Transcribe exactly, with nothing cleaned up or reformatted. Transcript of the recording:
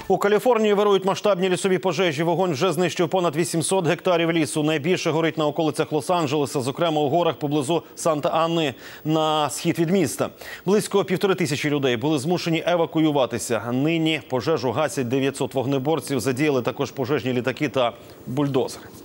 У Каліфорнії вирують масштабні лісові пожежі. Вогонь вже знищив понад вісімсот гектарів лісу. Найбільше горить на околицях Лос-Анджелеса, зокрема у горах поблизу Санта-Анни на схід від міста. Близько півтори тисячі людей були змушені евакуюватися. Нині пожежу гасять дев'ятсот вогнеборців, задіяли також пожежні літаки та бульдозери.